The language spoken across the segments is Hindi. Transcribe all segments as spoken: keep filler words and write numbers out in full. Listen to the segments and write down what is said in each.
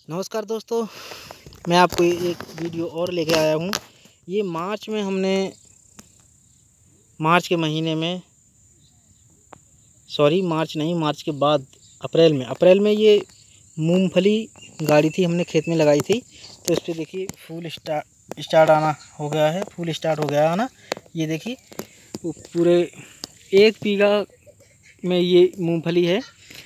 नमस्कार दोस्तों, मैं आपको एक वीडियो और लेके आया हूँ। ये मार्च में हमने मार्च के महीने में सॉरी मार्च नहीं मार्च के बाद अप्रैल में अप्रैल में ये मूंगफली गाड़ी थी, हमने खेत में लगाई थी। तो इस पर देखिए फूल स्टार्ट स्टार्ट आना हो गया है, फूल स्टार्ट हो गया है ना। ये देखिए पूरे एक बीघा में ये मूंगफली है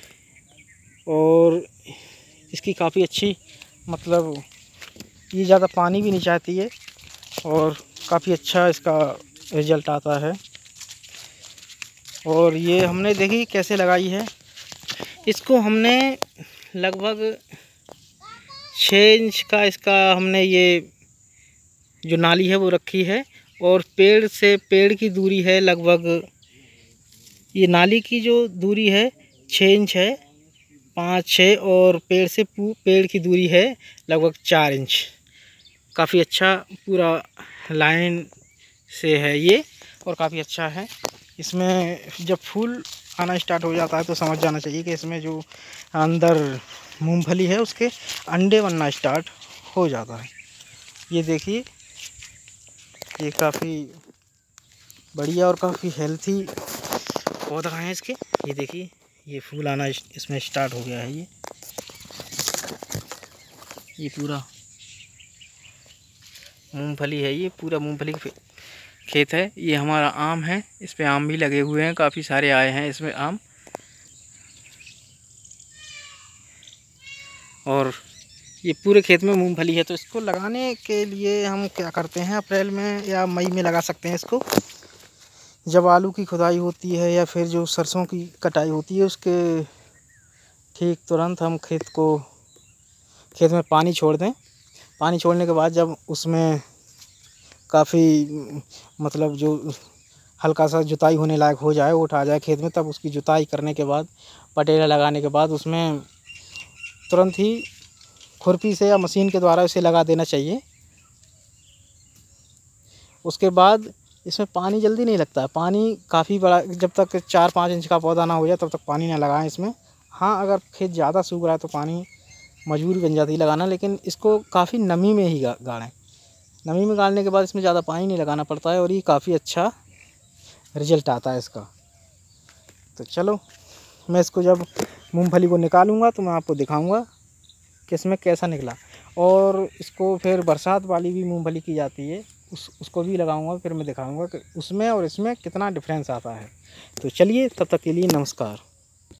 और इसकी काफ़ी अच्छी मतलब ये ज़्यादा पानी भी नहीं चाहती है और काफ़ी अच्छा इसका रिज़ल्ट आता है। और ये हमने देखी कैसे लगाई है, इसको हमने लगभग छः इंच का इसका हमने ये जो नाली है वो रखी है और पेड़ से पेड़ की दूरी है लगभग, ये नाली की जो दूरी है छः इंच है, पाँच छः, और पेड़ से पेड़ की दूरी है लगभग चार इंच। काफ़ी अच्छा पूरा लाइन से है ये और काफ़ी अच्छा है। इसमें जब फूल आना स्टार्ट हो जाता है तो समझ जाना चाहिए कि इसमें जो अंदर मूंगफली है उसके अंडे बनना स्टार्ट हो जाता है। ये देखिए ये काफ़ी बढ़िया और काफ़ी हेल्थी पौधा है इसके। ये देखिए ये फूल आना इसमें स्टार्ट हो गया है। ये ये पूरा मूंगफली है, ये पूरा मूंगफली का खेत है। ये हमारा आम है, इस पे आम भी लगे हुए हैं, काफ़ी सारे आए हैं इसमें आम। और ये पूरे खेत में मूंगफली है। तो इसको लगाने के लिए हम क्या करते हैं, अप्रैल में या मई में लगा सकते हैं इसको। जब आलू की खुदाई होती है या फिर जो सरसों की कटाई होती है उसके ठीक तुरंत हम खेत को खेत में पानी छोड़ दें। पानी छोड़ने के बाद जब उसमें काफ़ी मतलब जो हल्का सा जुताई होने लायक हो जाए, वो उठा जाए खेत में, तब उसकी जुताई करने के बाद पटेला लगाने के बाद उसमें तुरंत ही खुरपी से या मशीन के द्वारा इसे लगा देना चाहिए। उसके बाद इसमें पानी जल्दी नहीं लगता है, पानी काफ़ी बड़ा, जब तक चार पाँच इंच का पौधा ना हो जाए तब तक पानी ना लगाएं इसमें। हाँ, अगर खेत ज़्यादा सूख रहा है तो पानी मजबूरी बन जाती है लगाना, लेकिन इसको काफ़ी नमी में ही गाड़ें। नमी में गाड़ने के बाद इसमें ज़्यादा पानी नहीं लगाना पड़ता है और ये काफ़ी अच्छा रिज़ल्ट आता है इसका। तो चलो मैं इसको जब मूंगफली को निकालूंगा तो मैं आपको दिखाऊंगा कि इसमें कैसा निकला। और इसको फिर बरसात वाली भी मूंगफली की जाती है, उस उसको भी लगाऊंगा, फिर मैं दिखाऊंगा कि उसमें और इसमें कितना डिफरेंस आता है। तो चलिए तब तक के लिए नमस्कार।